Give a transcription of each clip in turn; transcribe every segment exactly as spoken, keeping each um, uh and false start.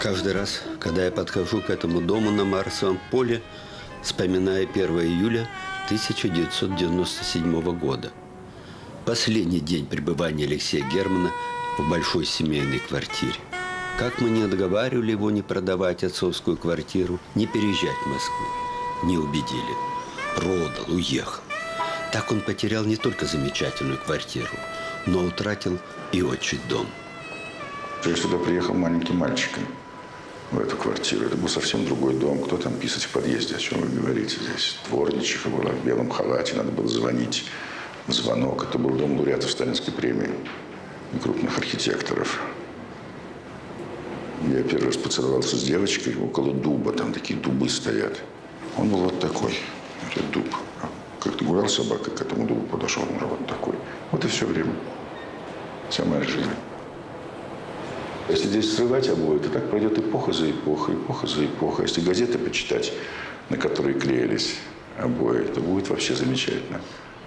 Каждый раз, когда я подхожу к этому дому на Марсовом поле, вспоминая первое июля тысяча девятьсот девяносто седьмого года. Последний день пребывания Алексея Германа в большой семейной квартире. Как мы не отговаривали его не продавать отцовскую квартиру, не переезжать в Москву. Не убедили. Продал, уехал. Так он потерял не только замечательную квартиру, но утратил и отчий дом. Я сюда приехал маленьким мальчиком в эту квартиру. Это был совсем другой дом. Кто там писать в подъезде, о чем вы говорите здесь? Дворничиха была в белом халате, надо было звонить в звонок. Это был дом лауреатов Сталинской премии и крупных архитекторов. Я первый раз поцеловался с девочкой около дуба. Там такие дубы стоят. Он был вот такой, этот дуб. Как-то гулял собака, к этому дубу подошел, он уже вот такой. Вот и все время. Вся моя жизнь. Если здесь срывать обои, то так пройдет эпоха за эпохой, эпоха за эпохой. Если газеты почитать, на которые клеились обои, то будет вообще замечательно.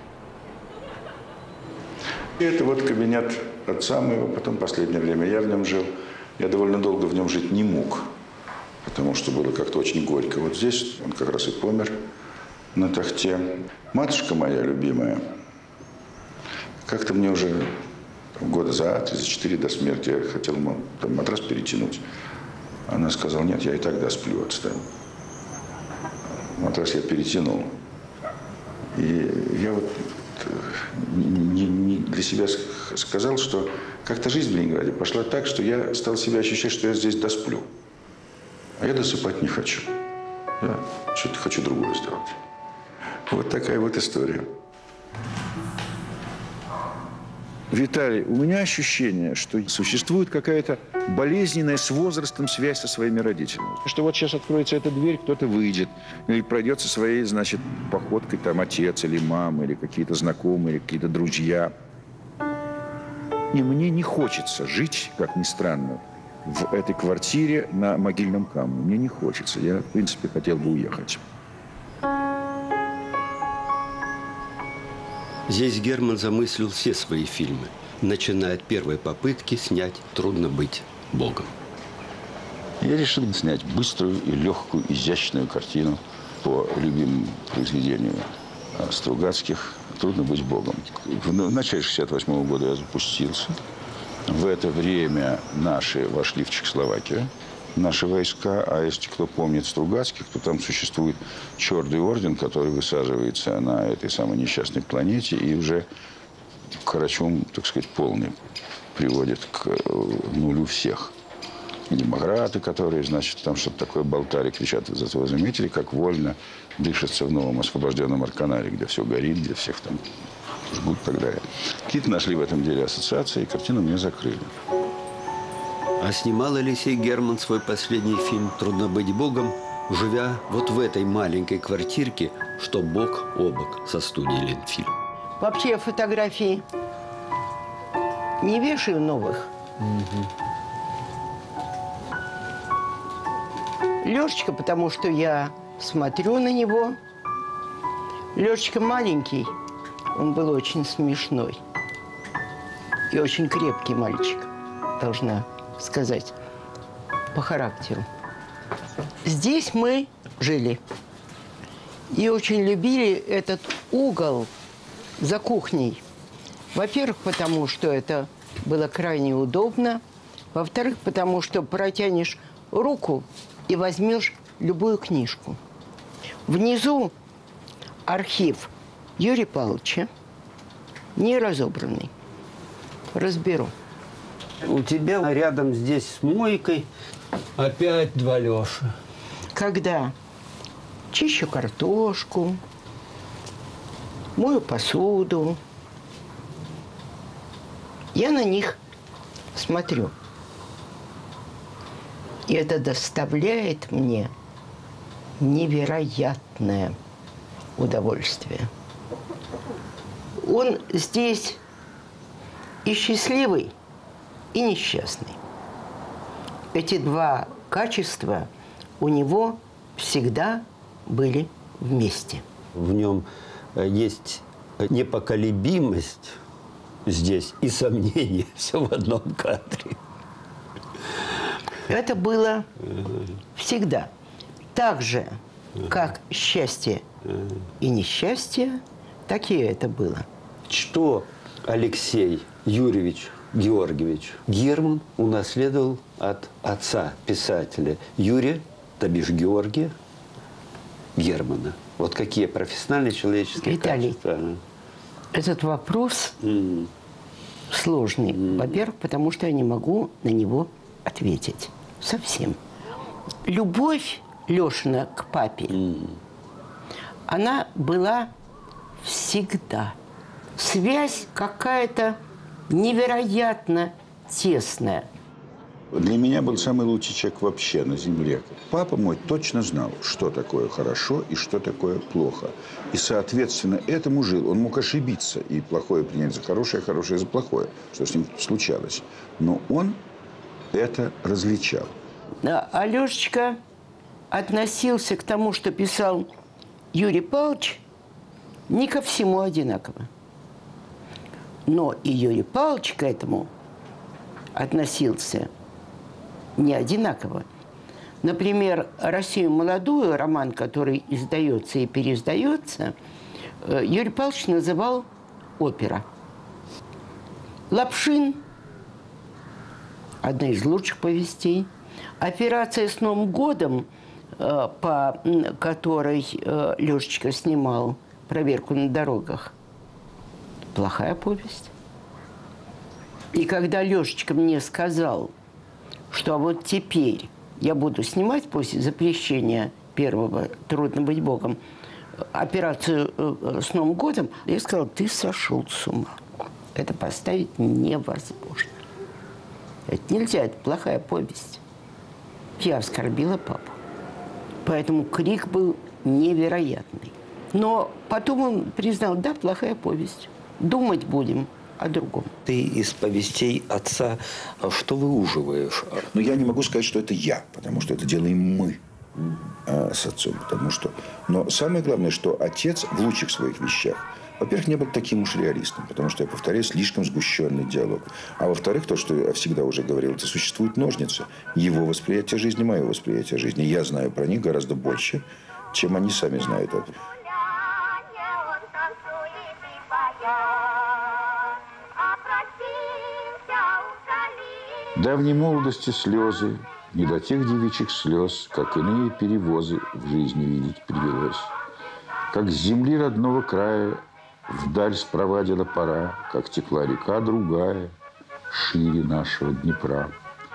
И это вот кабинет отца моего, потом последнее время я в нем жил. Я довольно долго в нем жить не мог, потому что было как-то очень горько. Вот здесь он как раз и помер на тахте. Матушка моя любимая, как-то мне уже года за три, за четыре до смерти я хотел там матрас перетянуть. Она сказала, нет, я и тогда сплю, отстань. Матрас я перетянул. И я вот не, не для себя сказал, что как-то жизнь в Ленинграде пошла так, что я стал себя ощущать, что я здесь досплю. А я досыпать не хочу. Я что-то хочу другое сделать. Вот такая вот история. Виталий, у меня ощущение, что существует какая-то болезненная с возрастом связь со своими родителями. Что вот сейчас откроется эта дверь, кто-то выйдет, или пройдет со своей, значит, походкой там отец или мама, или какие-то знакомые, или какие-то друзья. И мне не хочется жить, как ни странно, в этой квартире на Могильном камне. Мне не хочется. Я, в принципе, хотел бы уехать. Здесь Герман замыслил все свои фильмы, начиная от первой попытки снять «Трудно быть Богом». Я решил снять быструю и легкую, изящную картину по любимому произведению Стругацких «Трудно быть Богом». В начале шестьдесят восьмого года я запустился. В это время наши вошли в Чехословакию, наши войска. А если кто помнит Стругацких, то там существует черный орден, который высаживается на этой самой несчастной планете и уже карачун, так сказать, полный приводит к нулю всех. И демократы, которые, значит, там что-то такое болтали, кричат, из этого заметили, как вольно дышится в новом освобожденном Арканаре, где все горит, где всех там жгут и так далее. Какие-то нашли в этом деле ассоциации, и картину мне закрыли. А снимал Алексей Герман свой последний фильм «Трудно быть Богом», живя вот в этой маленькой квартирке, что бок о бок со студией «Ленфильм». Вообще фотографии не вешаю новых. Угу. Лешечка, потому что я смотрю на него. Лешечка маленький, он был очень смешной. И очень крепкий мальчик, должна сказать, по характеру. Здесь мы жили. И очень любили этот угол за кухней. Во-первых, потому что это было крайне удобно. Во-вторых, потому что протянешь руку и возьмешь любую книжку. Внизу архив Юрия Павловича, не разобранный. Разберу. У тебя рядом здесь с мойкой опять два Леши. Когда чищу картошку, мою посуду, я на них смотрю. И это доставляет мне невероятное удовольствие. Он здесь и счастливый, и несчастный. Эти два качества у него всегда были вместе. В нем есть непоколебимость здесь и сомнение. Все в одном кадре. Это было всегда. Так же, как счастье и несчастье, так и это было. Что Алексей Юрьевич Георгиевич Герман унаследовал от отца писателя Юрия, то бишь Георгия Германа? Вот какие профессиональные человеческие Виталий, качества? этот вопрос Mm. сложный. Mm. Во-первых, потому что я не могу на него ответить. Совсем. Любовь Лешина к папе, Mm. она была всегда. Связь какая-то невероятно тесная. Для меня был самый лучший человек вообще на земле. Папа мой точно знал, что такое хорошо и что такое плохо. И, соответственно, этому жил. Он мог ошибиться и плохое принять за хорошее, хорошее за плохое, что с ним случалось. Но он это различал. А Лешечка относился к тому, что писал Юрий Павлович, не ко всему одинаково. Но и Юрий Павлович к этому относился не одинаково. Например, «Россию молодую», роман, который издается и переиздается, Юрий Павлович называл опера. «Лапшин» – одна из лучших повестей. «Операция с Новым годом», по которой Лешечка снимал «Проверку на дорогах», плохая повесть. И когда Лешечка мне сказал, что вот теперь я буду снимать после запрещения первого «Трудно быть Богом» операцию с Новым годом, я сказал, ты сошел с ума. Это поставить невозможно. Это нельзя, это плохая повесть. Я оскорбила папу. Поэтому крик был невероятный. Но потом он признал, да, плохая повесть. Думать будем о другом. Ты из повестей отца что выуживаешь? Но я не могу сказать, что это я, потому что это делаем мы а, с отцом. Потому что... Но самое главное, что отец в лучших своих вещах, во-первых, не был таким уж реалистом, потому что, я повторяю, слишком сгущенный диалог. А во-вторых, то, что я всегда уже говорил, это существуют ножницы. Его восприятие жизни, мое восприятие жизни. Я знаю про них гораздо больше, чем они сами знают это. Давней молодости слезы, не до тех девичьих слез, как иные перевозы в жизни видеть привелось. Как с земли родного края вдаль спровадила пора, как текла река другая, шире нашего Днепра.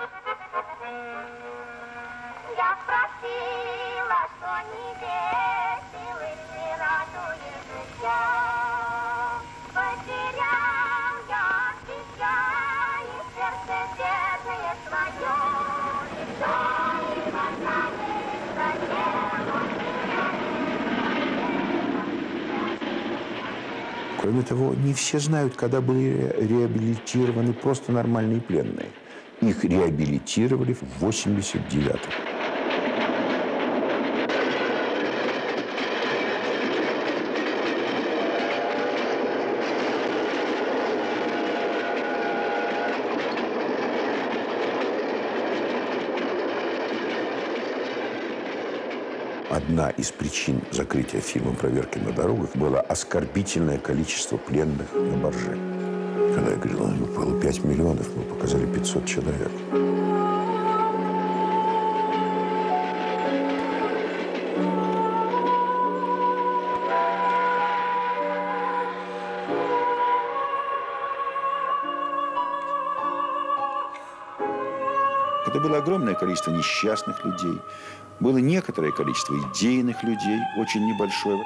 Кроме того, не все знают, когда были реабилитированы просто нормальные пленные. Их реабилитировали в восемьдесят девятом. Одна из причин закрытия фильма «Проверки на дорогах» было оскорбительное количество пленных на барже. Когда я говорил, ну, было пять миллионов, мы показали пятьсот человек. Это было огромное количество несчастных людей. Было некоторое количество идейных людей, очень небольшое.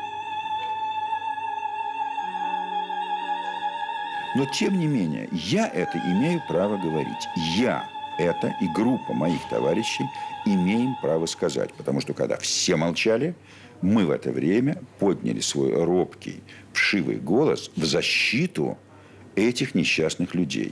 Но, тем не менее, я это имею право говорить. Я это и группа моих товарищей имеем право сказать. Потому что, когда все молчали, мы в это время подняли свой робкий, вшивый голос в защиту этих несчастных людей.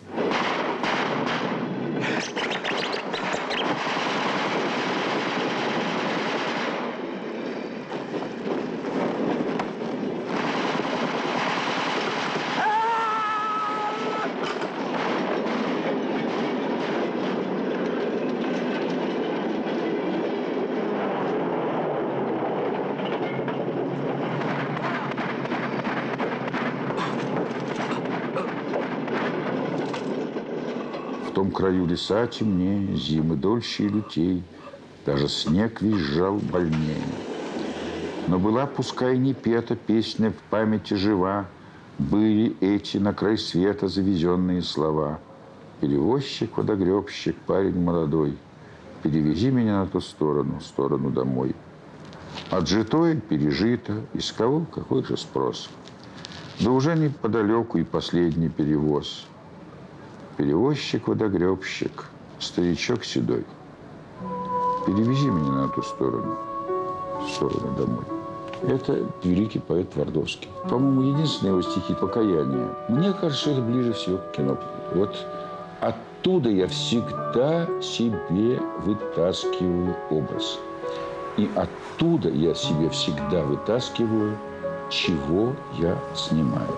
том краю леса темнее, зимы дольше и лютей, даже снег визжал больнее. Но была, пускай не пета, песня в памяти жива, были эти на край света завезенные слова. Перевозчик, водогребщик, парень молодой, перевези меня на ту сторону, сторону домой. Отжитое, пережито, из кого какой же спрос? Да уже неподалеку и последний перевоз. Перевозчик, водогребщик, старичок седой, перевези меня на ту сторону, сторону домой. Это великий поэт Твардовский. По-моему, единственные его стихи «Покаяние». Мне кажется, это ближе всего к кино. Вот оттуда я всегда себе вытаскиваю образ. И оттуда я себе всегда вытаскиваю, чего я снимаю.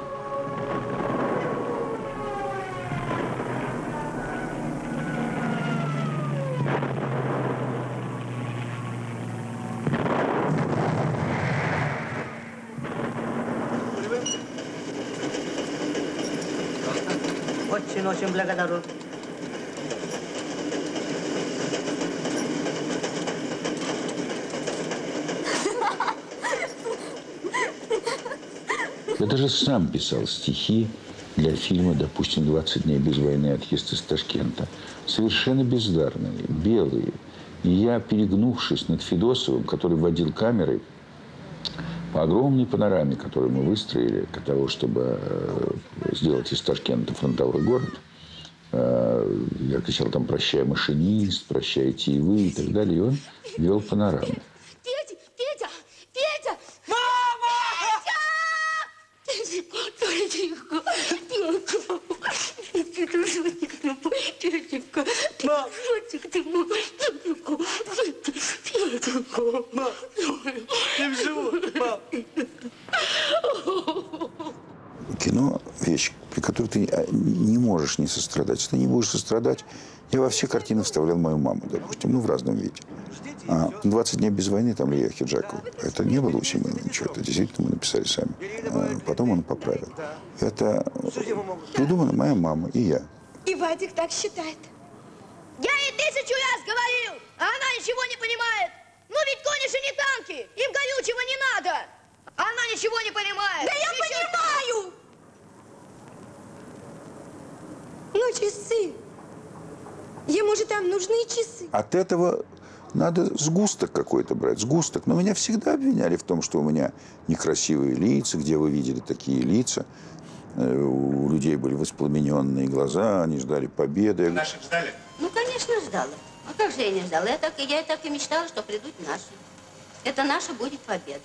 Очень благодарю. Я даже сам писал стихи для фильма, допустим, «двадцать дней без войны. Отъезд из Ташкента». Совершенно бездарные, белые. И я, перегнувшись над Федосовым, который водил камерой по огромной панораме, которую мы выстроили для того, чтобы сделать из Ташкента фронтовой город, я кричал там «Прощай, машинист», «Прощайте и вы» и так далее. И он вел панораму. Петя, Петя, Петя! Мама! Петя! Петя! Петя! Петя, ты жутик ты мой, Петенька. Жутик ты мой, Петенька. Петенька. Мам, ты в живот, мам. Кино – вещь, при которой ты не можешь не сострадать. Если ты не будешь сострадать, я во все картины вставлял мою маму, допустим, ну, в разном виде. А «двадцать дней без войны», там Лия Хиджакова, это не было у Симона ничего, это действительно мы написали сами. А потом он поправил. Это придумала моя мама и я. И Вадик так считает. Я ей тысячу раз говорил, а она ничего не понимает. Ну ведь кони же не танки, им горючего не надо. А она ничего не понимает. Да я Еще... понимаю! Ну, часы. Ему же там нужны часы. От этого надо сгусток какой-то брать, сгусток. Но меня всегда обвиняли в том, что у меня некрасивые лица, где вы видели такие лица. У людей были воспламененные глаза, они ждали победы. Наших ждали? Ну, конечно, ждала. А как же я не ждала? Я так, я так и мечтала, что придут наши. Это наша будет победа.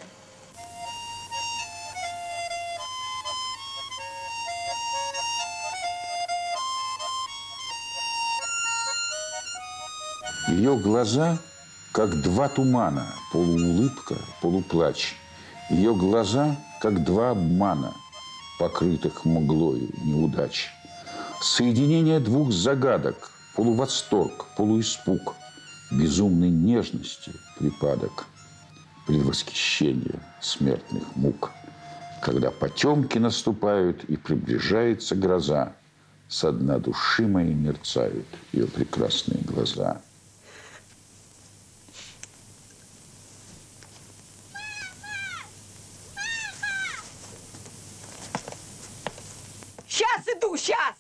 Ее глаза, как два тумана, полуулыбка, полуплач. Ее глаза, как два обмана, покрытых мглою неудач. Соединение двух загадок, полувосторг, полуиспуг, безумной нежности припадок, предвосхищение смертных мук. Когда потемки наступают и приближается гроза, со дна души моей мерцают ее прекрасные глаза. Сейчас иду, сейчас!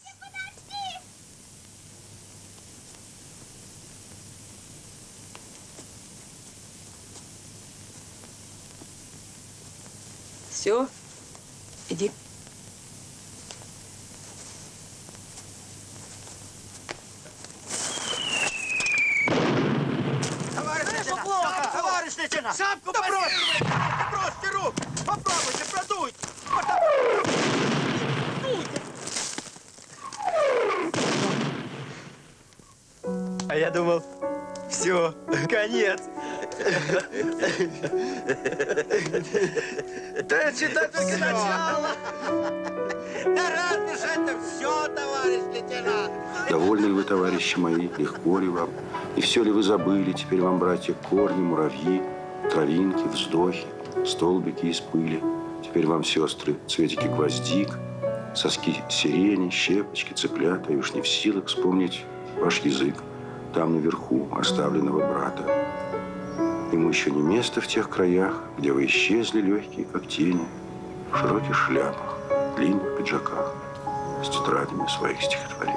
Все, иди. Товарищ лейтенант! Плохо. Товарищ лейтенант! Шапку да бросьте! Да бросьте руку! Попробуйте, продуйте! А я думал, все, конец. Да это только начало. Да разве же это все, товарищ лейтенант? Довольны ли вы, товарищи мои, легко ли вам? И все ли вы забыли? Теперь вам, братья, корни, муравьи, травинки, вздохи, столбики из пыли. Теперь вам, сестры, цветики гвоздик, соски сирени, щепочки, цыплята. И уж не в силах вспомнить ваш язык там наверху, оставленного брата. Ему еще не место в тех краях, где вы исчезли легкие, как тени, в широких шляпах, длинных пиджаках, с тетрадями своих стихотворений.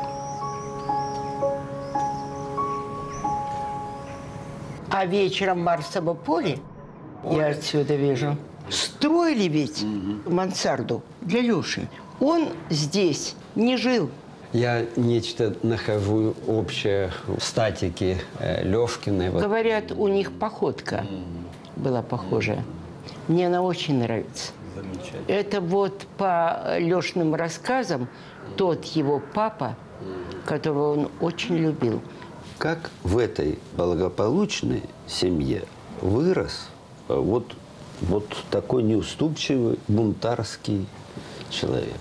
А вечером Марсово поле, я отсюда вижу, строили ведь угу. мансарду для Леши. Он здесь не жил. Я нечто нахожу общее в статике Лешкиной. Вот. Говорят, у них походка была похожая. Мне она очень нравится. Это вот по Лешиным рассказам тот его папа, которого он очень любил. Как в этой благополучной семье вырос вот, вот такой неуступчивый, бунтарский человек?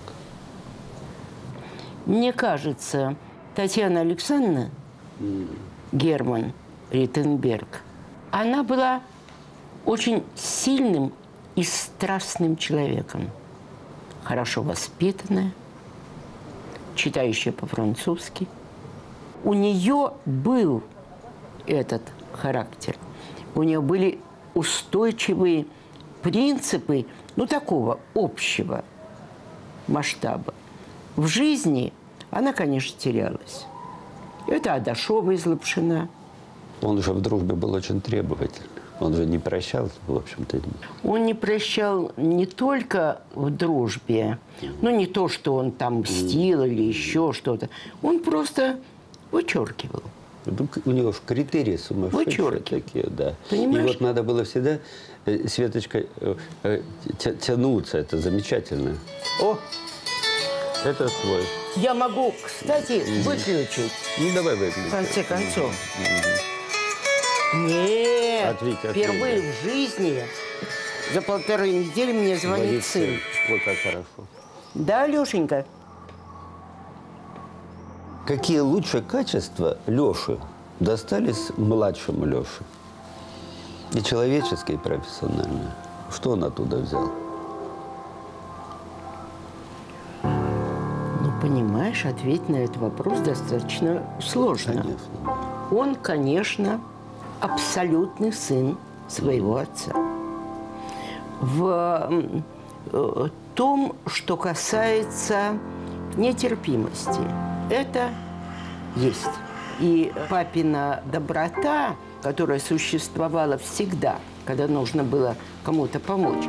Мне кажется, Татьяна Александровна mm. Герман Риттенберг, она была очень сильным и страстным человеком. Хорошо воспитанная, читающая по-французски. У нее был этот характер. У нее были устойчивые принципы, ну, такого общего масштаба. В жизни она, конечно, терялась. Это Адашова из Лапшина. Он же в дружбе был очень требовательный. Он же не прощал, в общем-то. Он не прощал не только в дружбе, ну, не то, что он там мстил или еще что-то. Он просто вычеркивал. У него же критерии сумасшедшие такие, да. Понимаешь? И вот надо было всегда, Светочка, тянуться. Это замечательно. О! Это твой. Я могу, кстати, выключить. Ну, давай выключим. В конце концов. Нет, ответь, ответь. Впервые в жизни за полторы недели мне звонит Звонит сын. сын. Вот как хорошо. Да, Лешенька? Какие лучшие качества Леши достались младшему Леше? И человеческие, и профессиональные. Что он оттуда взял? Понимаешь, ответить на этот вопрос достаточно сложно. Конечно. Он, конечно, абсолютный сын своего отца. В том, что касается нетерпимости, это есть. И папина доброта, которая существовала всегда, когда нужно было кому-то помочь.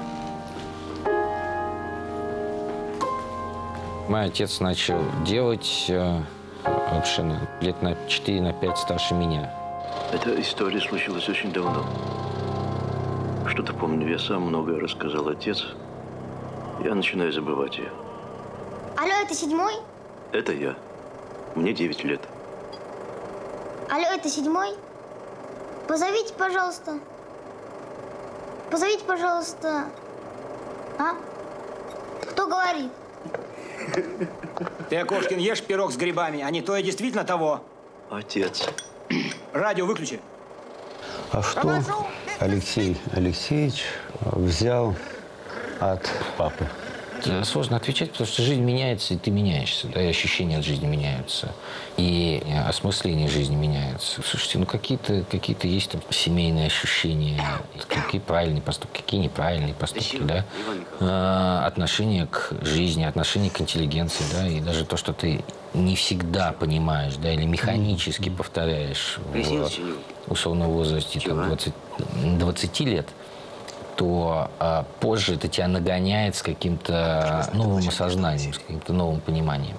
Мой отец начал делать э, Лапшина лет на четыре на пять старше меня. Эта история случилась очень давно. Что-то помню, я сам многое рассказал отец. Я начинаю забывать ее. Алло, это седьмой? Это я. Мне девять лет. Алло, это седьмой? Позовите, пожалуйста. Позовите, пожалуйста. А? Кто говорит? Ты, Акошкин, ешь пирог с грибами, а не то и действительно того. Отец. Радио выключи. А что Алексей Алексеевич взял от папы? Сложно отвечать, потому что жизнь меняется, и ты меняешься, да, и ощущения от жизни меняются, и осмысление жизни меняется. Слушайте, ну какие-то какие-то есть там семейные ощущения, какие правильные поступки, какие неправильные поступки, да, а, отношение к жизни, отношение к интеллигенции, да, и даже то, что ты не всегда понимаешь, да, или механически повторяешь в условном возрасте там, двадцати лет, то а, позже это тебя нагоняет с каким-то новым осознанием, с каким-то новым пониманием.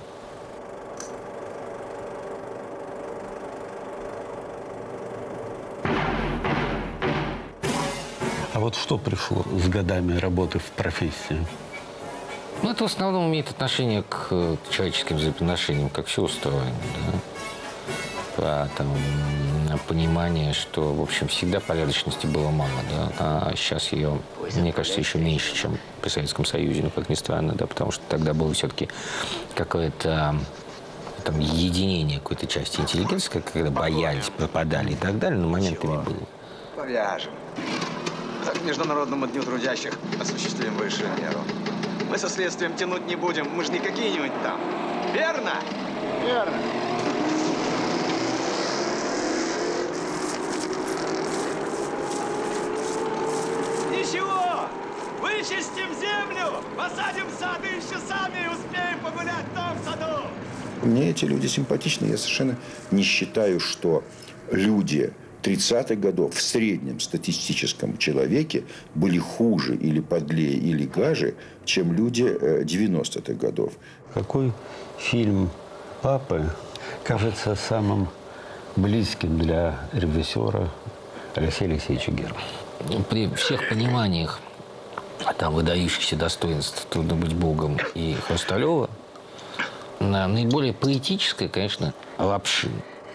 А вот что пришло с годами работы в профессии? Ну, это в основном имеет отношение к, к человеческим взаимоотношениям, как все устроено, да? А, там, понимание, что, в общем, всегда порядочности было мало, да, а сейчас ее, мне кажется, еще меньше, чем при Советском Союзе, ну, как ни странно, да, потому что тогда было все-таки какое-то там единение какой-то части интеллигенции, когда боялись, пропадали и так далее, но моментами было. Повяжем. К Международному дню трудящих осуществим высшую меру. Мы со следствием тянуть не будем, мы же не какие-нибудь там. Верно? Верно. Вычистим землю, посадим сады, еще сами успеем погулять в том саду. Мне эти люди симпатичны. Я совершенно не считаю, что люди тридцатых годов в среднем статистическом человеке были хуже или подлее, или гаже, чем люди девяностых годов. Какой фильм «Папы» кажется самым близким для режиссера Алексея Алексеевича Германа? При всех пониманиях там выдающихся достоинств «Трудно быть Богом» и Хрусталева, наиболее поэтическое, конечно, Лапшин.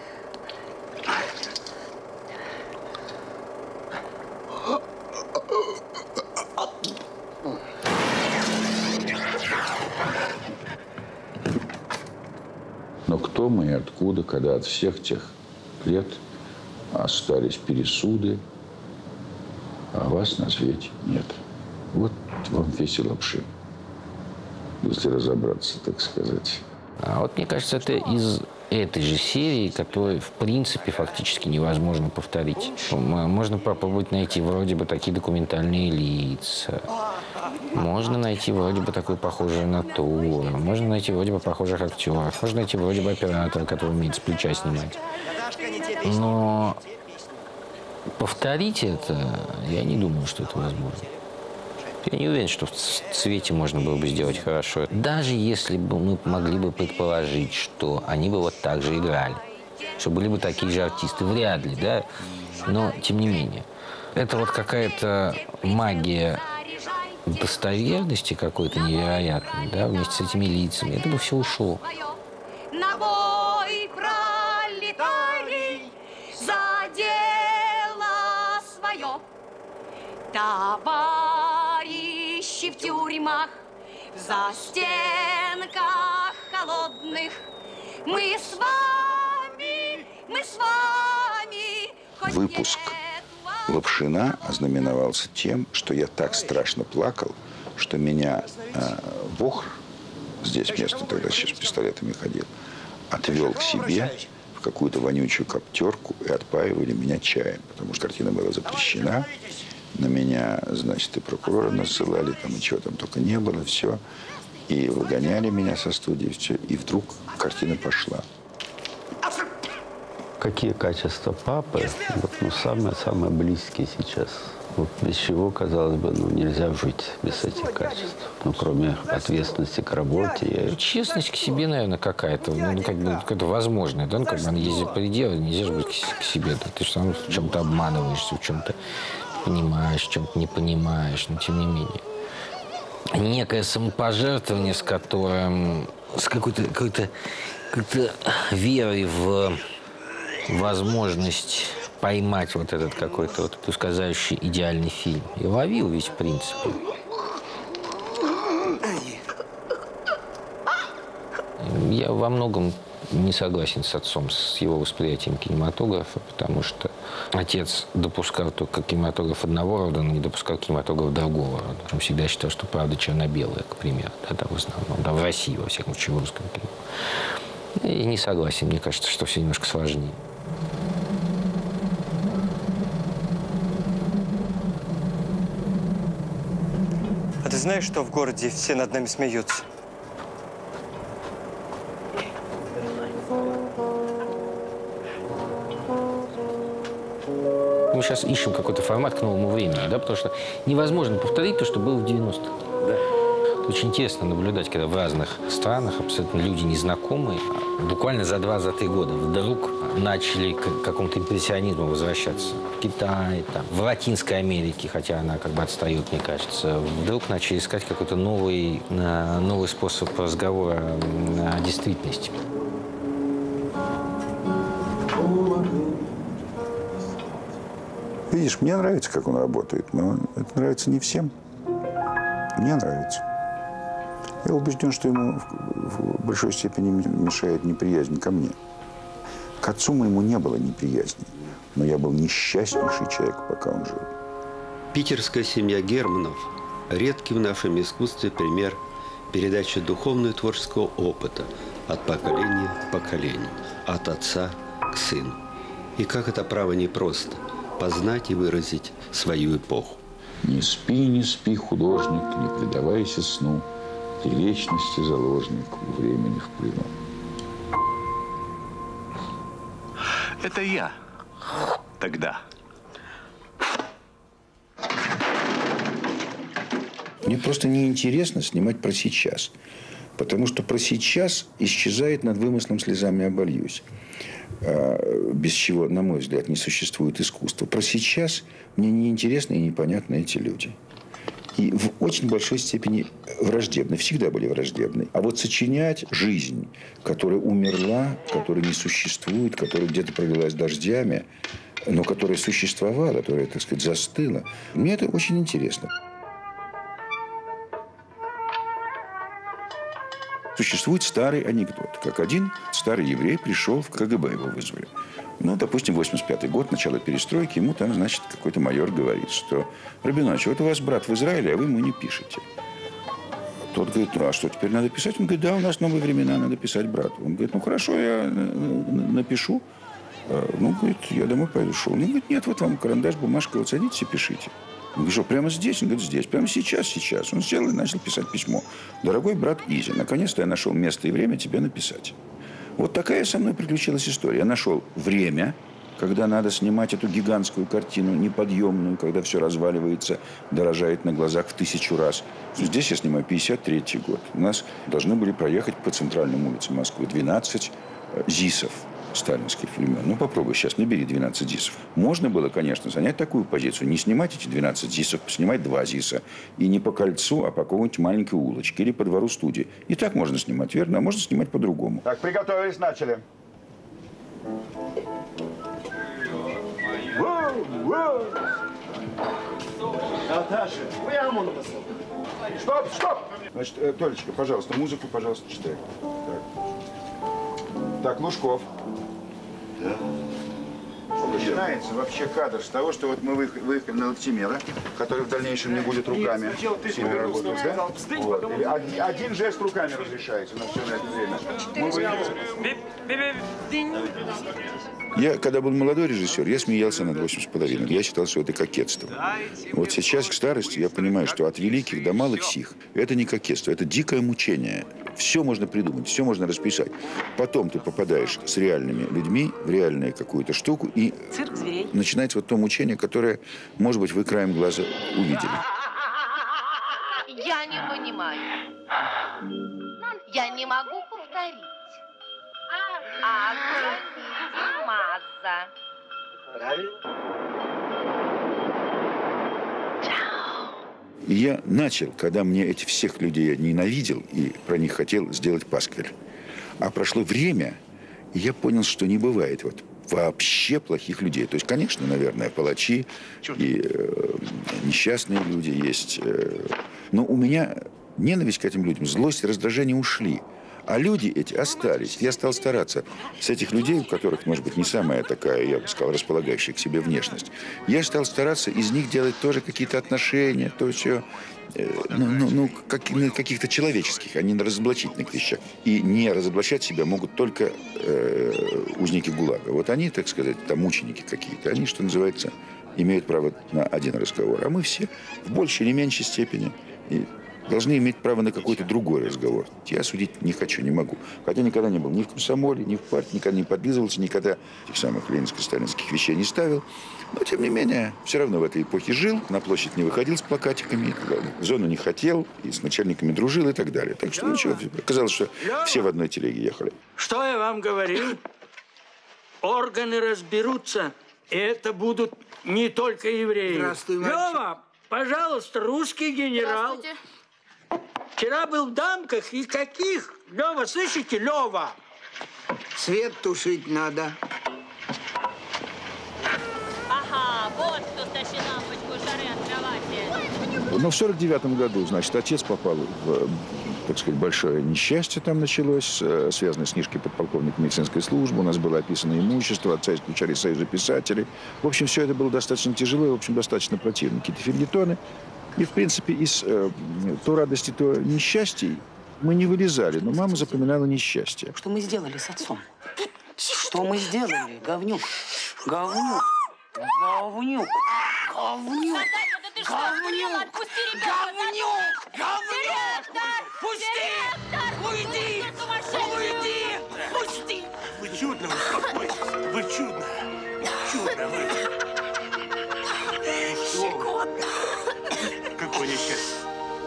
Но кто мы и откуда, когда от всех тех лет остались пересуды, а вас на свете нет? Вот вам весь и Лапшин, если разобраться, так сказать. А вот мне кажется, это из этой же серии, которую, в принципе, фактически невозможно повторить. Можно попробовать найти вроде бы такие документальные лица. Можно найти вроде бы такую похожую натуру. Можно найти вроде бы похожих актеров. Можно найти вроде бы оператора, который умеет с плеча снимать. Но повторить это, я не думаю, что это возможно. Я не уверен, что в цвете можно было бы сделать хорошо. Даже если бы мы могли бы предположить, что они бы вот так же играли, что были бы такие же артисты, вряд ли, да? Но, тем не менее, это вот какая-то магия достоверности какой-то невероятной, да, вместе с этими лицами. Это бы все ушло. На бой пролетарий за дело свое. Товарищи в тюрьмах, в застенках холодных. Мы с вами, мы с вами. Выпуск Лапшина ознаменовался тем, что я так страшно плакал, что меня э, Бог, здесь место, тогда еще с пистолетами ходил, отвел к себе в какую-то вонючую коптерку и отпаивали меня чаем, потому что картина была запрещена. На меня, значит, и прокурора насылали, там, и чего там только не было, все. И выгоняли меня со студии, все. И вдруг картина пошла. Какие качества папы, вот, ну, самые-самые близкие сейчас? Вот без чего, казалось бы, ну, нельзя жить без этих качеств. Ну, кроме ответственности к работе. Я... Честность к себе, наверное, какая-то. Ну, как бы, какая-то возможная, да? Ну, как бы, если пределы, нельзя же быть к себе. Да? Ты же сам в чем-то обманываешься, в чем-то понимаешь, в чем-то не понимаешь, но тем не менее. Некое самопожертвование, с которым, с какой-то, какой-то, какой-то верой в возможность поймать вот этот какой-то вот ускользающий идеальный фильм. И ловил ведь, в принципе. Я во многом не согласен с отцом, с его восприятием кинематографа, потому что отец допускал только кинематограф одного рода, но не допускал кинематограф другого рода. Он всегда считал, что правда черно-белая, к примеру, да, да, в основном, да, в России, во всяком случае, в русском кино. И не согласен, мне кажется, что все немножко сложнее. А ты знаешь, что в городе все над нами смеются? Мы сейчас ищем какой-то формат к новому времени, да, потому что невозможно повторить то, что было в девяностых. Да. Очень интересно наблюдать, когда в разных странах абсолютно люди незнакомые, буквально за два-три года вдруг начали к какому-то импрессионизму возвращаться. В Китае, там, в Латинской Америке, хотя она как бы отстает, мне кажется, вдруг начали искать какой-то новый, новый способ разговора о действительности. Видишь, мне нравится, как он работает, но это нравится не всем. Мне нравится. Я убежден, что ему в большой степени мешает неприязнь ко мне. К отцу моему не было неприязни, но я был несчастнейший человек, пока он жил. Питерская семья Германов – редкий в нашем искусстве пример передачи духовного и творческого опыта от поколения к поколению, от отца к сыну. И как это право непросто – познать и выразить свою эпоху. Не спи, не спи, художник, не предавайся сну. Ты вечности заложник, у времени в плену. Это я тогда. Мне просто неинтересно снимать про сейчас. Потому что про сейчас исчезает над вымыслом «Слезами обольюсь». Без чего, на мой взгляд, не существует искусства. Про сейчас мне неинтересны и непонятны эти люди. И в очень большой степени враждебны. Всегда были враждебны. А вот сочинять жизнь, которая умерла, которая не существует, которая где-то пролилась дождями, но которая существовала, которая, так сказать, застыла, мне это очень интересно. Существует старый анекдот, как один старый еврей пришел в ка гэ бэ, его вызвали. Ну, допустим, восемьдесят пятый год, начало перестройки, ему там, значит, какой-то майор говорит, что Рабинович, вот у вас брат в Израиле, а вы ему не пишете. Тот говорит, ну, а что, теперь надо писать? Он говорит, да, у нас новые времена, надо писать брату. Он говорит, ну, хорошо, я напишу. Ну, говорит, я домой пойду. Шел. Он говорит, нет, вот вам карандаш, бумажка, вот садитесь и пишите. Он говорит, что, прямо здесь? Он говорит, здесь. Прямо сейчас, сейчас. Он сел и начал писать письмо. Дорогой брат Изи, наконец-то я нашел место и время тебе написать. Вот такая со мной приключилась история. Я нашел время, когда надо снимать эту гигантскую картину, неподъемную, когда все разваливается, дорожает на глазах в тысячу раз. Здесь я снимаю пятьдесят третий год. У нас должны были проехать по центральным улицам Москвы двенадцать ЗИСов сталинских времен. Ну, попробуй сейчас, набери двенадцать ЗИСов. Можно было, конечно, занять такую позицию. Не снимать эти двенадцать ЗИСов, снимать два ЗИСа. И не по кольцу, а по какой-нибудь маленькой улочке. Или по двору студии. И так можно снимать, верно? А можно снимать по-другому. Так, приготовились, начали. Наташа, стоп, стоп! Значит, э, Толечка, пожалуйста, музыку, пожалуйста, читай. Так, так Лужков. Да. Начинается вообще кадр с того, что вот мы выехали на Локтимера, который в дальнейшем не будет руками сильно работать, да? Вот. Или один, один жест руками разрешается на все на это время. Мы выехали. Я, когда был молодой режиссер, я смеялся над восемь с половиной. Я считал, что это кокетство. Вот сейчас, к старости, я понимаю, что от великих до малых сих это не кокетство, это дикое мучение. Все можно придумать, все можно расписать. Потом ты попадаешь с реальными людьми в реальную какую-то штуку, и начинается вот то мучение, которое, может быть, вы краем глаза увидели. Я не понимаю. Я не могу повторить. Агро-Маза. Правильно. И я начал, когда мне эти всех людей я ненавидел и про них хотел сделать пасквиль. А прошло время, и я понял, что не бывает вот вообще плохих людей. То есть, конечно, наверное, палачи и э, несчастные люди есть. Э, но у меня ненависть к этим людям, злость и раздражение ушли. А люди эти остались. Я стал стараться с этих людей, у которых, может быть, не самая такая, я бы сказал, располагающая к себе внешность. Я стал стараться из них делать тоже какие-то отношения, то все, э, ну, ну, ну как, на каких-то человеческих, а не на разоблачительных вещах. И не разоблачать себя могут только э, узники ГУЛАГа. Вот они, так сказать, там мученики какие-то, они, что называется, имеют право на один разговор. А мы все в большей или меньшей степени и должны иметь право на какой-то другой разговор. Я судить не хочу, не могу. Хотя никогда не был ни в комсомоле, ни в партии, никогда не подвизывался, никогда этих самых ленинско-сталинских вещей не ставил. Но, тем не менее, все равно в этой эпохе жил, на площадь не выходил с плакатиками, в зону не хотел, и с начальниками дружил и так далее. Так что ничего, оказалось, что все в одной телеге ехали. Что я вам говорил? Органы разберутся, и это будут не только евреи. Здравствуй, мальчик. Лёва, пожалуйста, русский генерал. Здравствуйте. Вчера был в Дамках, и каких? Лёва, слышите, Лёва? Свет тушить надо. Ага, вот кто стащил лампочку жары от кровати. Но в сорок девятом году, значит, отец попал в, так сказать, большое несчастье там началось, связанное с низкой подполковника медицинской службы. У нас было описано имущество, отца исключали из Союза писателей. В общем, все это было достаточно тяжело и, в общем, достаточно противно. Какие-то фельетоны. И, в принципе, из э, то радости, то несчастий мы не вылезали, но мама запоминала несчастье. Что мы сделали с отцом? Что мы сделали, говнюк? Говнюк! Говнюк! Говнюк! что? Говнюк! Отпусти ребенка! Говнюк! Говнюк! Директор! Пусти! Уйди! Уйди! Пусти! Вы чудно, успокойтесь. Вы чудно. Чудно вы. Щекотно! Какое несчастье.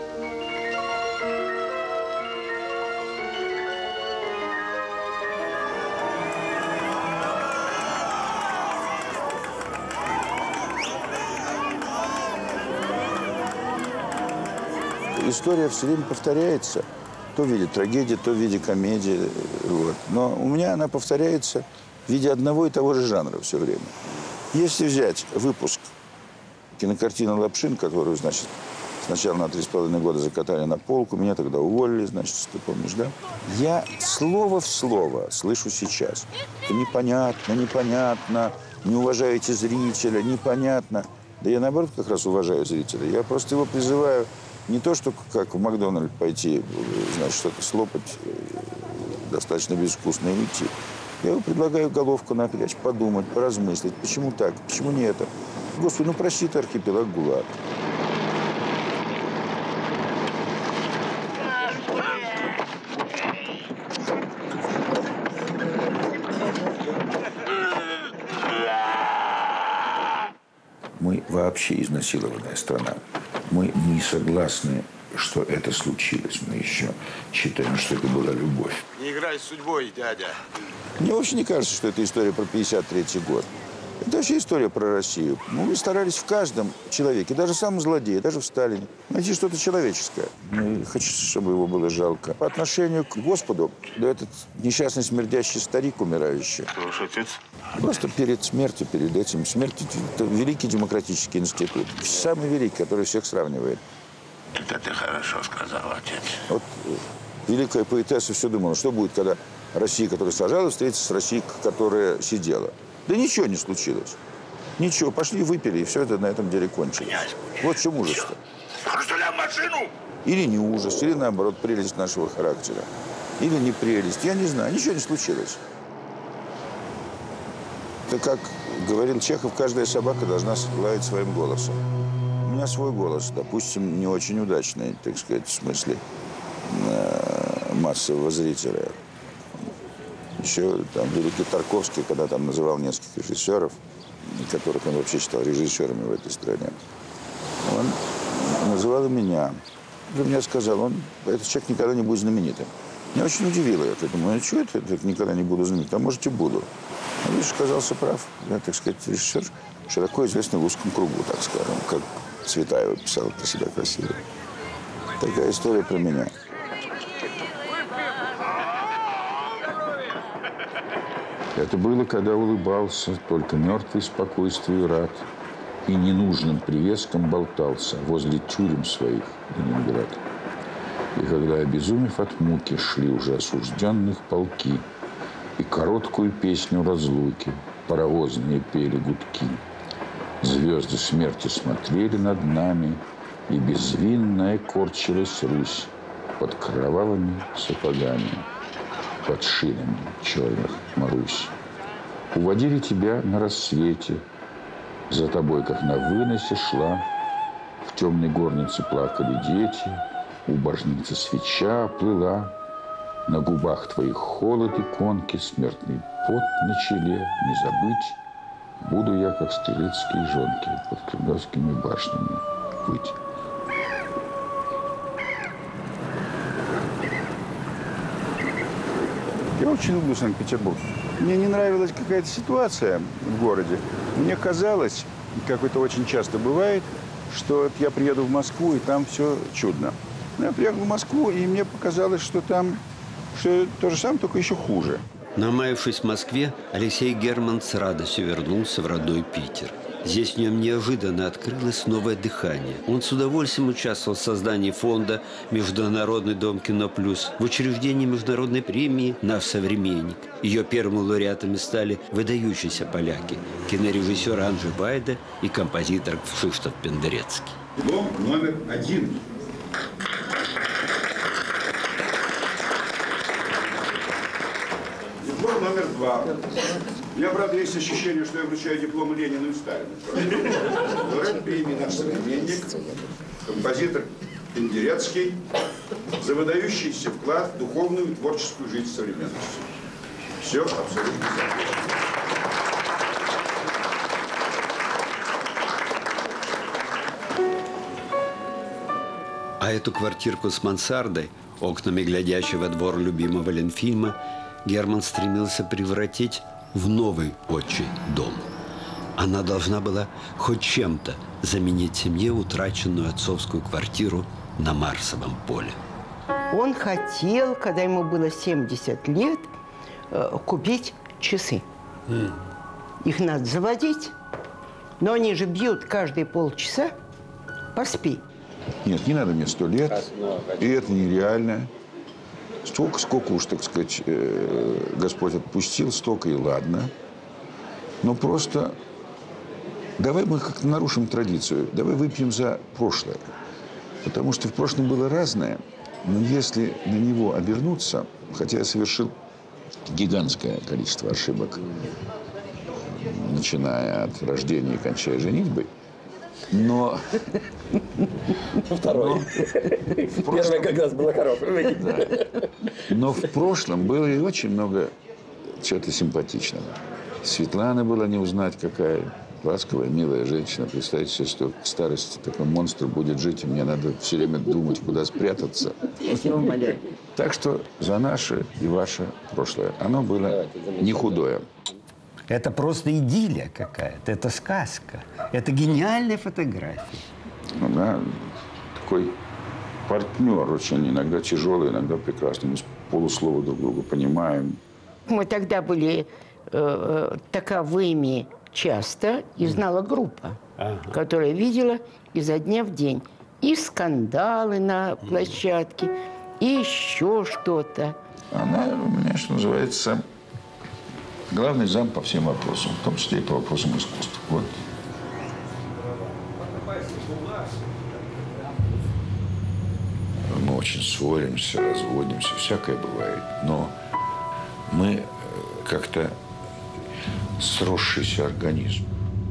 История все время повторяется. То в виде трагедии, то в виде комедии. Вот. Но у меня она повторяется в виде одного и того же жанра все время. Если взять выпуск кинокартины «Лапшин», которую, значит, сначала на три с половиной года закатали на полку, меня тогда уволили, значит, ты помнишь, да? Я слово в слово слышу сейчас. Это непонятно, непонятно, не уважаете зрителя, непонятно. Да я, наоборот, как раз уважаю зрителя. Я просто его призываю не то, что как в Макдональдс пойти, значит, что-то слопать достаточно безвкусно и уйти. Я его предлагаю головку напрячь, подумать, поразмыслить, почему так, почему не это. Господи, ну прости ты архипелаг ГУЛАГ. Мы вообще изнасилованная страна. Мы не согласны, что это случилось. Мы еще считаем, что это была любовь. Не играй с судьбой, дядя. Мне вообще не кажется, что это история про пятьдесят третий год. Это вообще история про Россию. Мы старались в каждом человеке, даже самом злодее, даже в Сталине, найти что-то человеческое. Мне хочется, чтобы его было жалко. По отношению к Господу, да этот несчастный смердящий старик, умирающий. Ваш отец? Просто перед смертью, перед этим. Смерть – это великий демократический институт. Самый великий, который всех сравнивает. Это ты хорошо сказал, отец. Вот великая поэтесса все думала, что будет, когда Россия, которая сажалась, встретится с Россией, которая сидела. Да ничего не случилось. Ничего. Пошли, выпили, и все это на этом деле кончилось. Вот в чем ужас-то. Разделяем машину! Или не ужас, или наоборот, прелесть нашего характера. Или не прелесть. Я не знаю. Ничего не случилось. Это, как говорил Чехов, каждая собака должна лаять своим голосом. У меня свой голос, допустим, не очень удачный, так сказать, в смысле массового зрителя. Еще там великий Тарковский, когда там называл нескольких режиссеров, которых он вообще считал режиссерами в этой стране, он называл и меня. Он мне сказал, он, этот человек никогда не будет знаменитым. Меня очень удивило это. Я думаю, а что это, я никогда не буду знаменитым? А может, и буду. Он лишь оказался прав. Я, так сказать, режиссер, широко известный в узком кругу, так скажем, как Цветаева писала про себя красиво. Такая история про меня. Это было, когда улыбался, только мертвый спокойствию рад, и ненужным привеском болтался возле тюрем своих Ленинград. И когда, обезумев от муки, шли уже осужденных полки, и короткую песню разлуки паровозные пели гудки, звезды смерти смотрели над нами, и безвинная корчилась Русь под кровавыми сапогами, под шинами черных Марусь. Уводили тебя на рассвете, за тобой, как на выносе, шла. В темной горнице плакали дети, у божницы свеча плыла. На губах твоих холод и конки, смертный пот на челе. Не забыть, буду я, как стрелецкие жонки, под кремлевскими башнями выть. Я очень люблю Санкт-Петербург. Мне не нравилась какая-то ситуация в городе. Мне казалось, как это очень часто бывает, что я приеду в Москву, и там все чудно. Но я приехал в Москву, и мне показалось, что там что то же самое, только еще хуже. Намаявшись в Москве, Алексей Герман с радостью вернулся в родной Питер. Здесь в нем неожиданно открылось новое дыхание. Он с удовольствием участвовал в создании фонда «Международный дом кино плюс», в учреждении международной премии «Наш современник». Ее первыми лауреатами стали выдающиеся поляки – кинорежиссер Анджей Вайда и композитор Кшиштоф Пендерецкий. Дом номер один. Диплом номер два. Да. У меня, правда, есть ощущение, что я вручаю дипломы Ленину и Сталину. Лауреат премии наш современник, композитор Пендерецкий, за выдающийся вклад в духовную и творческую жизнь современности. Все абсолютно соответственно. А эту квартирку с мансардой, окнами глядящего во двор любимого Ленфильма, Герман стремился превратить в новый отчий дом. Она должна была хоть чем-то заменить семье утраченную отцовскую квартиру на Марсовом поле. Он хотел, когда ему было семьдесят лет, купить часы. Mm. Их надо заводить, но они же бьют каждые полчаса. Поспи. Нет, не надо мне сто лет, и это нереально. Столько, сколько уж, так сказать, Господь отпустил, столько и ладно. Но просто давай мы как-то нарушим традицию, давай выпьем за прошлое. Потому что в прошлом было разное, но если на него обернуться, хотя я совершил гигантское количество ошибок, начиная от рождения и кончая женитьбой, но... Второй. Первая как раз была хорошая. Да. Но в прошлом было и очень много чего-то симпатичного. Светлана была не узнать, какая ласковая, милая женщина. Представьте себе, что в старости такой монстр будет жить, и мне надо все время думать, куда спрятаться. Так что за наше и ваше прошлое. Оно было не худое. Это просто идиллия какая-то, это сказка. Это гениальная фотография. Она такой партнер, очень иногда тяжелый, иногда прекрасный. Мы с полуслова друг друга понимаем. Мы тогда были э, таковыми часто, и знала группа, ага. которая видела изо дня в день и скандалы на площадке, и еще что-то. Она у меня, что называется, главный зам по всем вопросам, в том числе и по вопросам искусства. Вот. Мы очень ссоримся, разводимся, всякое бывает. Но мы как-то сросшийся организм.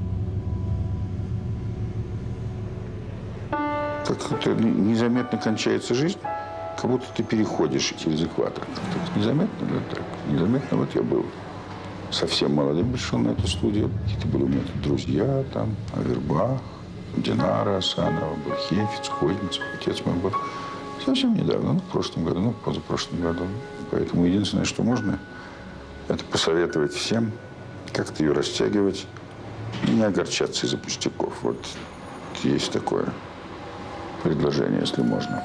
Как-то незаметно кончается жизнь, как будто ты переходишь через экватор. Незаметно, да, так. Незаметно вот я был совсем молодым, пришел на эту студию. Какие-то были у меня тут друзья, там, Авербах, Динара Асанова, был Хефиц, Козницев, отец мой был. Совсем недавно, ну, в прошлом году, ну, позапрошлом году. Поэтому единственное, что можно, это посоветовать всем как-то ее растягивать и не огорчаться из-за пустяков. Вот есть такое предложение, если можно.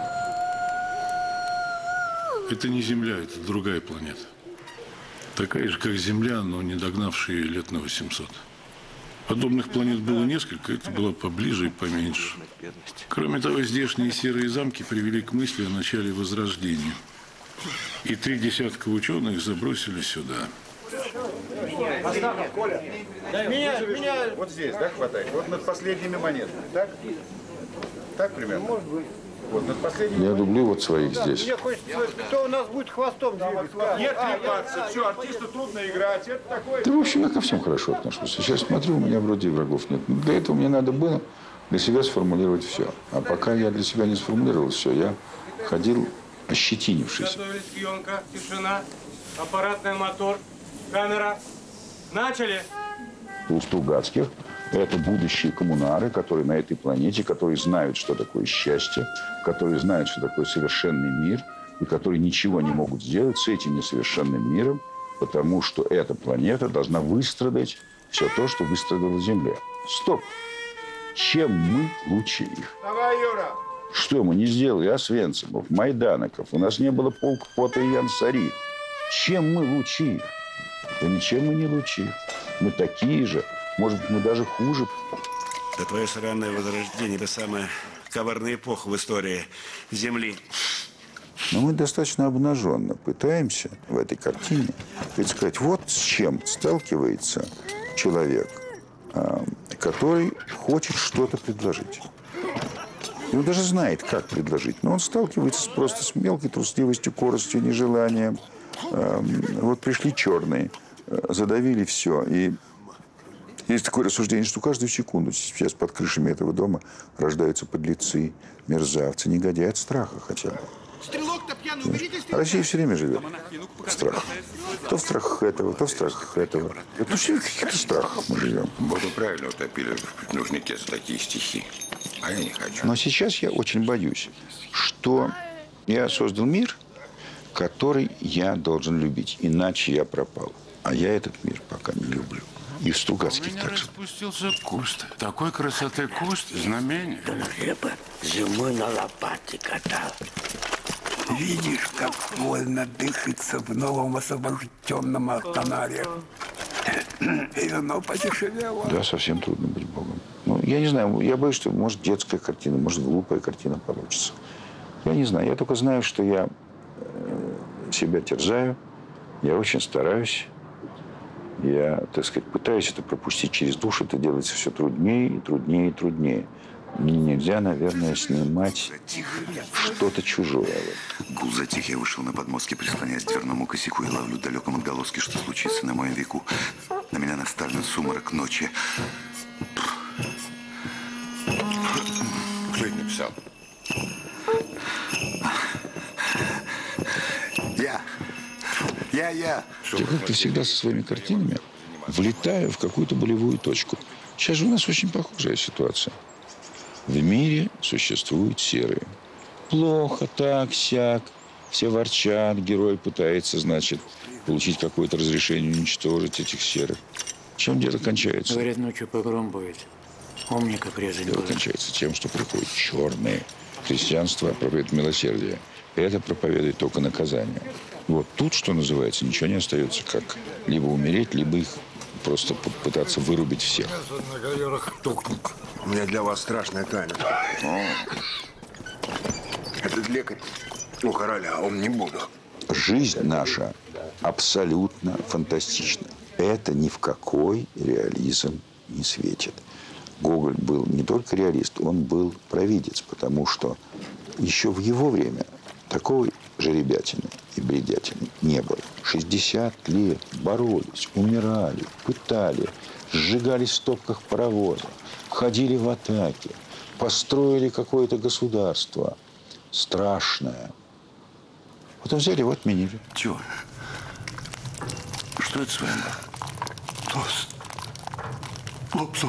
Это не Земля, это другая планета. Такая же, как Земля, но не догнавшая ее лет на восемьсот. Подобных планет было несколько, это было поближе и поменьше. Кроме того, здешние серые замки привели к мысли о начале Возрождения. И три десятка ученых забросили сюда. Астахов, Коля, меня, меня... Вот здесь, да, хватает? Вот над последними монетами, так? Так примерно? Может быть. Вот над последними... Я люблю вот своих здесь. Мне хочется, кто у нас будет хвостом двигаться? Нет, трепаться, все, артисту трудно играть, это такое... Да, в общем, я ко всем хорошо отношусь. Сейчас смотрю, у меня вроде и врагов нет. Но для этого мне надо было для себя сформулировать все. А пока я для себя не сформулировал все, я ходил ощетинившись. Готовились, съемка, тишина, аппаратный мотор, камера. Начали! У Стругацких это будущие коммунары, которые на этой планете, которые знают, что такое счастье, которые знают, что такое совершенный мир, и которые ничего не могут сделать с этим несовершенным миром, потому что эта планета должна выстрадать все то, что выстрадала Земля. Стоп! Чем мы лучше их? Давай, Юра! Что мы не сделали? Освенцимов, Майданоков. У нас не было полк Пота и Янсари. Чем мы лучше их? Да ничем мы не лучше их. Мы такие же. Может быть, мы даже хуже. Да твое сраное возрождение – это самая коварная эпоха в истории Земли. Но мы достаточно обнаженно пытаемся в этой картине сказать, вот с чем сталкивается человек, который хочет что-то предложить. И он даже знает, как предложить, но он сталкивается просто с мелкой трусливостью, коростью, нежеланием. Вот пришли черные. задавили все. И есть такое рассуждение, что каждую секунду сейчас под крышами этого дома рождаются подлецы, мерзавцы, негодяи от страха хотя бы. А Россия все время живет в страхах. То в страхах этого, то в страхах этого. Это все в каких-то страхах мы живем. Вот вы правильно утопили в нужнике за такие стихи. А я не хочу. Но сейчас я очень боюсь, что я создал мир, который я должен любить. Иначе я пропал. А я этот мир пока не люблю. И в Стругацких так же. Распустился куст. Такой красоты куст, знамение. Хлеба зимой на лопате катал. Видишь, как вольно дышится в новом освобожденном Алтанаре. И оно подешевело. Да, совсем трудно быть Богом. Ну, я не знаю, я боюсь, что может детская картина, может глупая картина получится. Я не знаю, я только знаю, что я себя терзаю, я очень стараюсь. Я, так сказать, пытаюсь это пропустить через душу, это делается все труднее и труднее и труднее. Мне нельзя, наверное, снимать что-то чужое. Гул затих, я вышел на подмостки, прислоняясь к дверному косяку и ловлю далеком отголоски, что случится на моем веку. На меня наставлен сумрак ночи. Кто это написал? Я. Я, я. Я как-то всегда со своими картинами влетаю в какую-то болевую точку. Сейчас же у нас очень похожая ситуация. В мире существуют серые. Плохо, так, сяк. Все ворчат, герой пытается, значит, получить какое-то разрешение уничтожить этих серых. Чем дело кончается? Говорят, ночью погром будет. Умник как резать Дело будет. кончается тем, что приходят черные. Христианство проповедует милосердие. Это проповедует только наказание. Вот тут, что называется, ничего не остается, как либо умереть, либо их просто попытаться вырубить всех. У меня для вас страшная тайна. Этот лекарь у короля, а он не буду. Жизнь наша абсолютно фантастична. Это ни в какой реализм не светит. Гоголь был не только реалист, он был провидец, потому что еще в его время такой жеребятины и бредятины не было. шестьдесят лет боролись, умирали, пытали, сжигались в топках паровоза, ходили в атаке, построили какое-то государство страшное. Потом взяли и отменили. Чего? Что это с вами? Тост. Лапсу.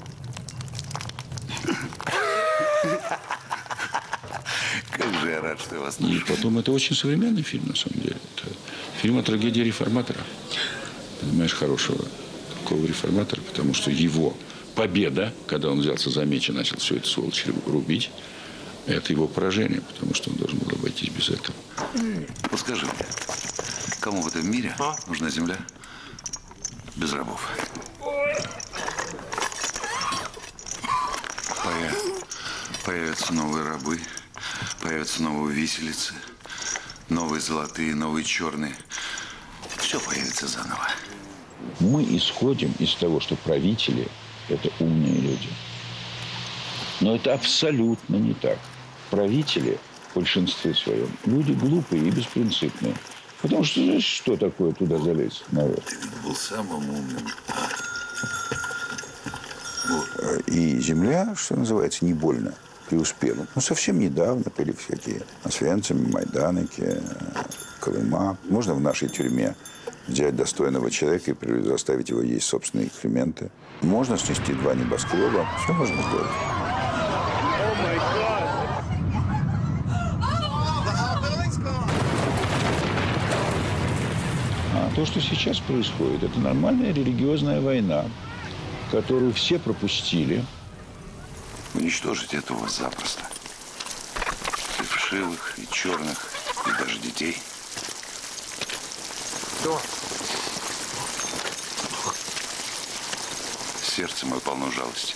Как же я рад, что я вас И нашел. потом это очень современный фильм, на самом деле. Это фильм о трагедии реформатора. Понимаешь, хорошего такого реформатора, потому что его победа, когда он взялся за меч и начал все это сволочь рубить, это его поражение, потому что он должен был обойтись без этого. Вот скажи мне, кому в этом мире а? нужна земля без рабов? Появятся новые рабы, появятся новые виселицы, новые золотые, новые черные. Все появится заново. Мы исходим из того, что правители – это умные люди. Но это абсолютно не так. Правители в большинстве своем люди глупые и беспринципные. Потому что, знаешь, что такое туда залезть наверх? Ты ведь был самым умным. И земля, что называется, не больно преуспела. Ну, совсем недавно были всякие Освенцим, Майданики, Колыма. Можно в нашей тюрьме взять достойного человека и заставить его есть собственные экскременты. Можно снести два небоскреба. Все можно сделать. А то, что сейчас происходит, это нормальная религиозная война, которую все пропустили. Уничтожить это у вас запросто. И вшивых, и черных, и даже детей. Что? Сердце мое полно жалости.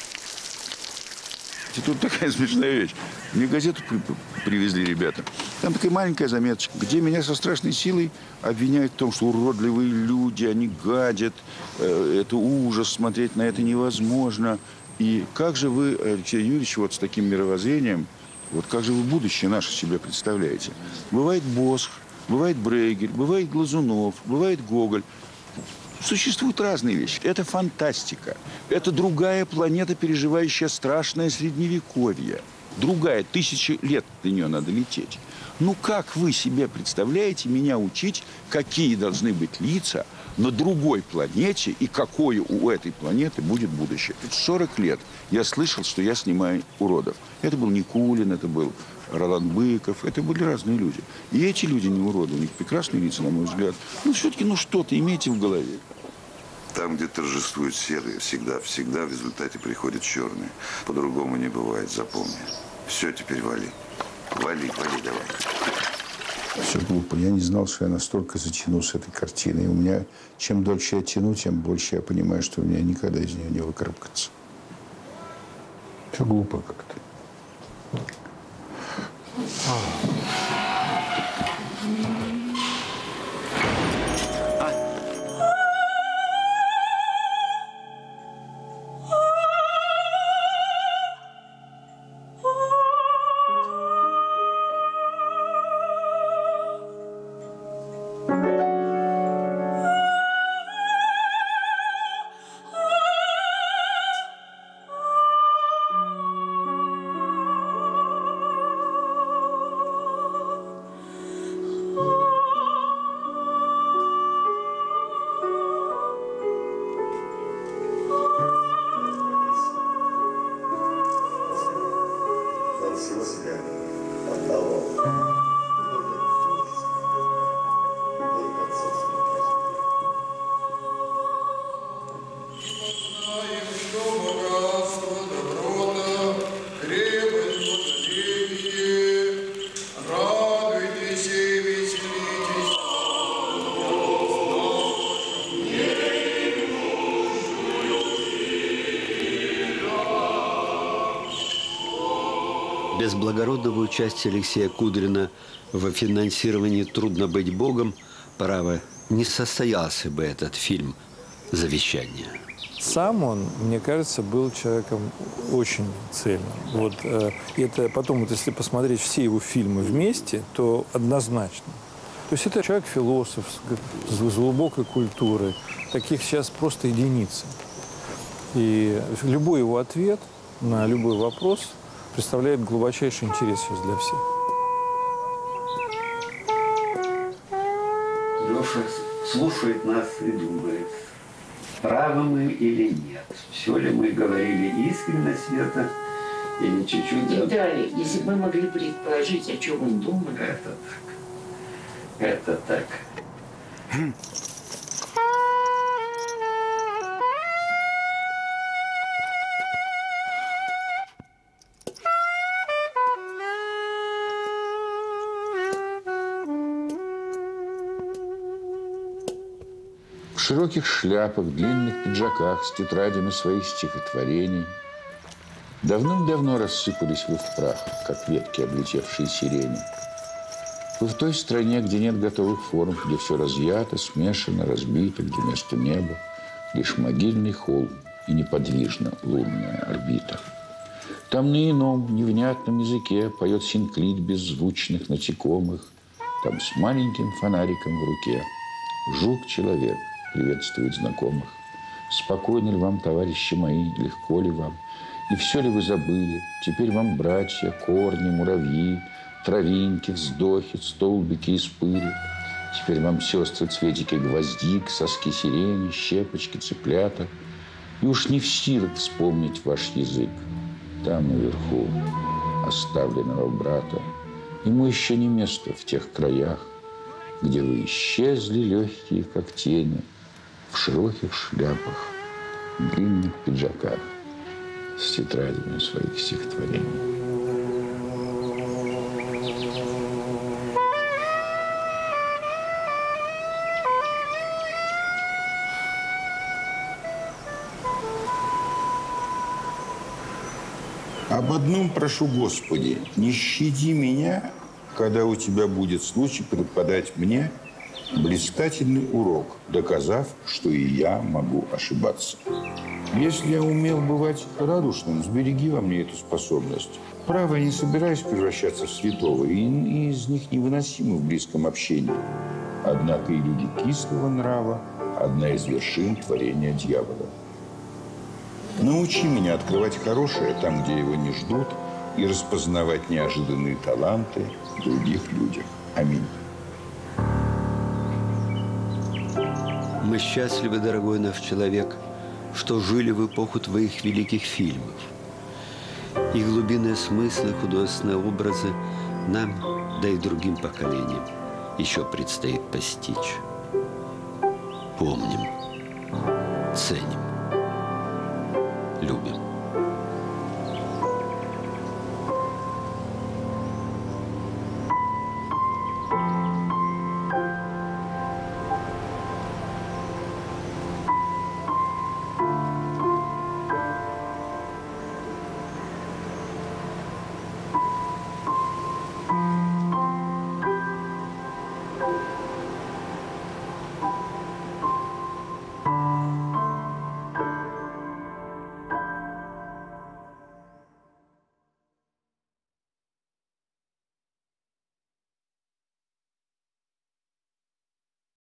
И тут такая смешная вещь. Мне газету при привезли ребята. Там такая маленькая заметочка, где меня со страшной силой обвиняют в том, что уродливые люди, они гадят, э, это ужас, смотреть на это невозможно. И как же вы, Алексей Юрьевич, вот с таким мировоззрением, вот как же вы будущее наше себе представляете? Бывает Босх, бывает Брейгель, бывает Глазунов, бывает Гоголь. Существуют разные вещи. Это фантастика. Это другая планета, переживающая страшное средневековье. Другая, тысячи лет до нее надо лететь. Ну как вы себе представляете меня учить, какие должны быть лица на другой планете и какое у этой планеты будет будущее? сорок лет я слышал, что я снимаю уродов. Это был Никулин, это был Ролан Быков. Это были разные люди. И эти люди не уроды. У них прекрасные лица, на мой взгляд. Ну, все-таки, ну, что-то имейте в голове. Там, где торжествуют серые, всегда, всегда в результате приходят черные. По-другому не бывает, запомни. Все, теперь вали. Вали, вали, давай. Все глупо. Я не знал, что я настолько затяну с этой картиной. И у меня, чем дольше я тяну, тем больше я понимаю, что у меня никогда из нее не выкарабкаться. Все глупо как-то. Без благородного участия Алексея Кудрина в финансировании «Трудно быть Богом» право не состоялся бы этот фильм «Завещание». Сам он, мне кажется, был человеком очень цельным. Вот, э, это потом, вот, если посмотреть все его фильмы вместе, то однозначно. То есть это человек-философ с, с глубокой культурой. Таких сейчас просто единицы. И любой его ответ на любой вопрос представляет глубочайший интерес сейчас для всех. Леша слушает нас и думает, правы мы или нет. Все ли мы говорили искренне, Света, или чуть-чуть... Виталий, если бы мы могли предположить, о чем он думает. Это так. Это так. В широких шляпах, длинных пиджаках, с тетрадями своих стихотворений. Давным-давно рассыпались вы в прах, как ветки, облетевшие сирени. Вы в той стране, где нет готовых форм, где все разъято, смешано, разбито, где вместо неба лишь могильный холм и неподвижна лунная орбита. Там на ином, невнятном языке поет синклит беззвучных насекомых. Там с маленьким фонариком в руке жук-человек приветствует знакомых. Спокойны ли вам, товарищи мои, легко ли вам? И все ли вы забыли? Теперь вам братья, корни, муравьи, травинки, вздохи, столбики из пыли. Теперь вам сестры, цветики гвоздик, соски сирени, щепочки, цыплята. И уж не в силах вспомнить ваш язык. Там наверху, оставленного брата, ему еще не место в тех краях, где вы исчезли легкие, как тени, в широких шляпах, длинных пиджаках, с тетрадями своих стихотворений. Об одном прошу, Господи, не щади меня, когда у Тебя будет случай преподать мне блистательный урок, доказав, что и я могу ошибаться. Если я умел бывать радушным, сбереги во мне эту способность. Право, я не собираюсь превращаться в святого, и, и из них невыносимы в близком общении. Однако и люди кислого нрава одна из вершин творения дьявола. Научи меня открывать хорошее там, где его не ждут, и распознавать неожиданные таланты в других людях. Аминь. Мы счастливы, дорогой наш человек, что жили в эпоху твоих великих фильмов. Их глубинные смыслы, художественные образы нам, да и другим поколениям, еще предстоит постичь. Помним, ценим, любим.